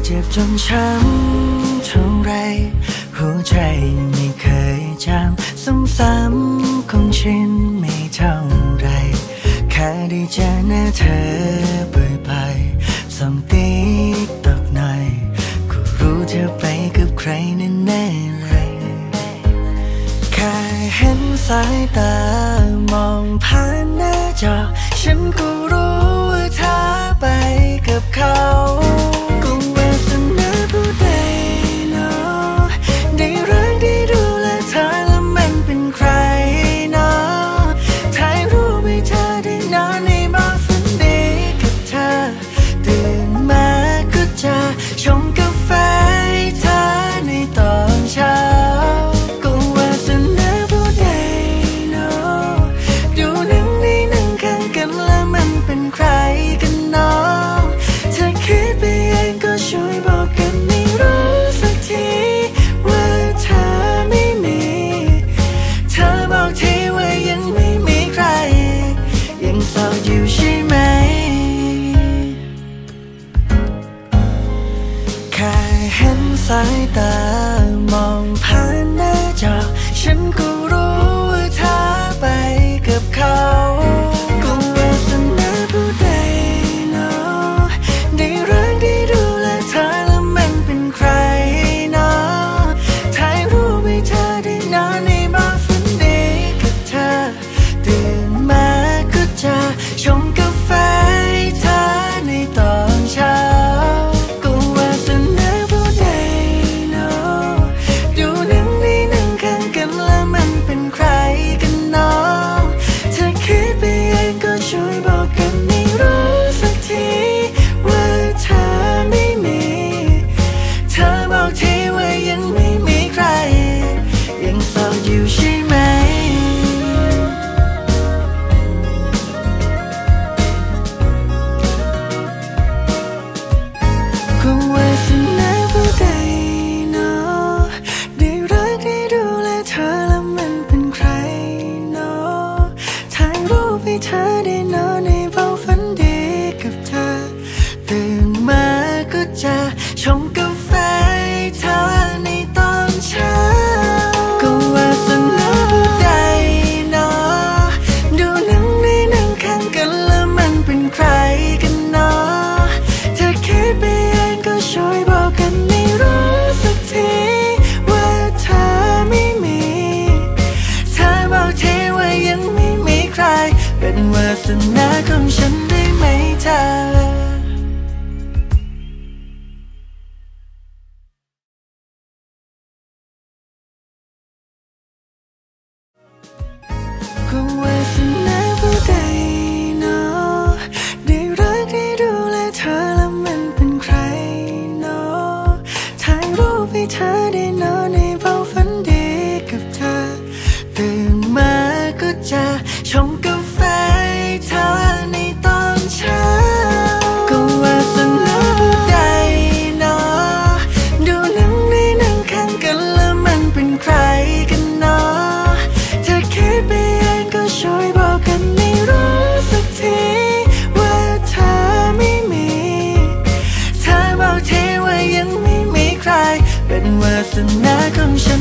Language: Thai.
เจ็บจนช้ำเท่าไรหัวใจไม่เคยจำซ้ำๆคงชินไม่เท่าไรแค่ได้เจอหน้าเธอบ่อยๆส่องติ๊กตอกหน่อยก็รู้เธอไปกับใครแน่ๆเลยแค่เห็นสายตามองผ่านหน้าจอฉันก็รู้ว่าเธอไปกับเขาก็วาสนาผู้ใดเนาะได้รักได้ดูแลเธอแล้วมันเป็นใครเนาะถ่ายรูปให้เธอได้นอนในบ้านฝันดีกับเธอตื่นมาก็จะชงกาแฟให้เธอในตอนเช้าก็วาสนาผู้ใดเนาะดูหนังในหนังข้างกันแล้วมันเป็นใครกันเนาะเธอคิดไปเองก็ช่วยบอกกันไม่รู้สักทีว่าเธอไม่มีเธอบอกทีว่ายังไม่มีใครยังโสดอยู่ใช่ไหมแค่เห็นสายตามองผ่านหน้าจอฉันก็รู้ว่าเธอไปกับเขาก็วาสนาผู้ใดเนาะได้รักได้ดูแลเธอแล้วมันเป็นใครเนาะถ่ายรูปให้เธอได้นอนในบ้านฝันดีกับเธอตื่นมาก็จะชงกาแฟให้เธอในตอนเช้าก็วาสนาผู้ใดเนาะดูหนังในหนังข้างกันแล้วมันเป็นใครกันเนาะเธอคิดไปเองก็ช่วยบอกกันไม่รู้สักทีว่าเธอไม่มีเธอบอกทีว่ายังไม่มีใครยังโสดอยู่ใช่ไหมก็วาสนาผู้ใดเนาะได้รักได้ดูแลเธอแล้วมันเป็นใครเนาะถ่ายรูปให้เธอได้นอนในเบ้าฝันดีกับเธอตื่นมาก็จะชงกาแฟให้เธอในตอนเช้าก็วาสนาผู้ใดเนาะดูหนังในหนังข้างกันแล้วมันเป็นใครกันเนาะเธอคิดไปเองก็ช่วยบอกกันไม่รู้สักทีว่าเธอไม่มีเธอบอกทีว่ายังไม่มีใครเป็นวาสนาของฉันได้ไหมเธอก็วาสนาผู้ใดเนาะได้รักได้ดูแลเธอแล้วมันเป็นใครเนาะถ่ายรูปให้เธอได้นอนในเบ้าฝันดีกับเธอตื่นมาก็จะชงกาแฟให้เธอในตอนเช้าก็วาสนาผู้ใดเนาะดูหนังในหนังข้างกันแล้วมันเป็นใครกันเนาะเธอคิดไปเองก็ช่วยบอกกันไม่รู้สักทีว่าเธอไม่มีเธอบอกทีว่ายังไม่มีใครเป็นวาสนาของฉัน